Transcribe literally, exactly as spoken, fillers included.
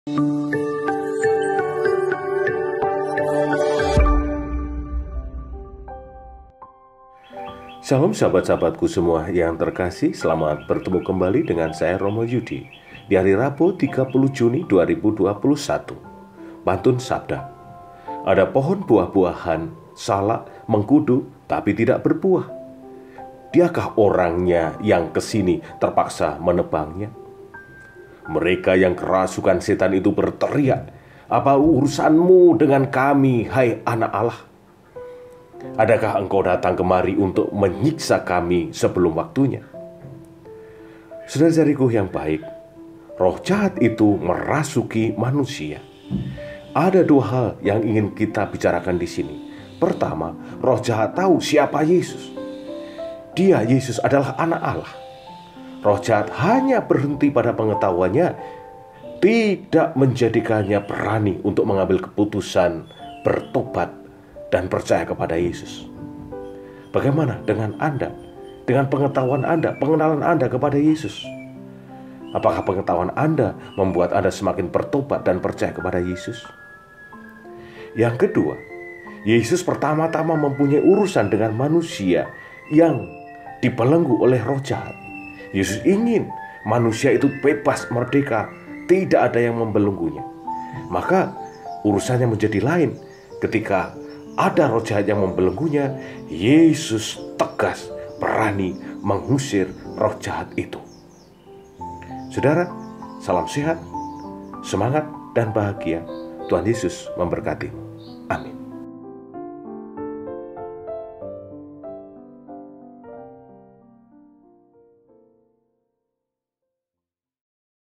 Shalom sahabat-sahabatku semua yang terkasih, selamat bertemu kembali dengan saya Romo Yudi di hari Rabu tiga puluh Juni dua ribu dua puluh satu. Pantun Sabda. Ada pohon buah-buahan, salak, mengkudu, tapi tidak berbuah. Diakah orangnya yang kesini terpaksa menebangnya? Mereka yang kerasukan setan itu berteriak, "Apa urusanmu dengan kami, hai anak Allah? Adakah engkau datang kemari untuk menyiksa kami sebelum waktunya?" Saudara-saudariku yang baik, roh jahat itu merasuki manusia. Ada dua hal yang ingin kita bicarakan di sini. Pertama, roh jahat tahu siapa Yesus. Dia, Yesus, adalah anak Allah. Roh jahat hanya berhenti pada pengetahuannya, tidak menjadikannya berani untuk mengambil keputusan bertobat dan percaya kepada Yesus. Bagaimana dengan Anda? Dengan pengetahuan Anda, pengenalan Anda kepada Yesus? Apakah pengetahuan Anda membuat Anda semakin bertobat dan percaya kepada Yesus? Yang kedua, Yesus pertama-tama mempunyai urusan dengan manusia yang dibelenggu oleh roh jahat. Yesus ingin manusia itu bebas, merdeka, tidak ada yang membelenggunya. Maka urusannya menjadi lain ketika ada roh jahat yang membelenggunya. Yesus tegas, berani mengusir roh jahat itu. Saudara, salam sehat, semangat dan bahagia. Tuhan Yesus memberkatimu. Amin.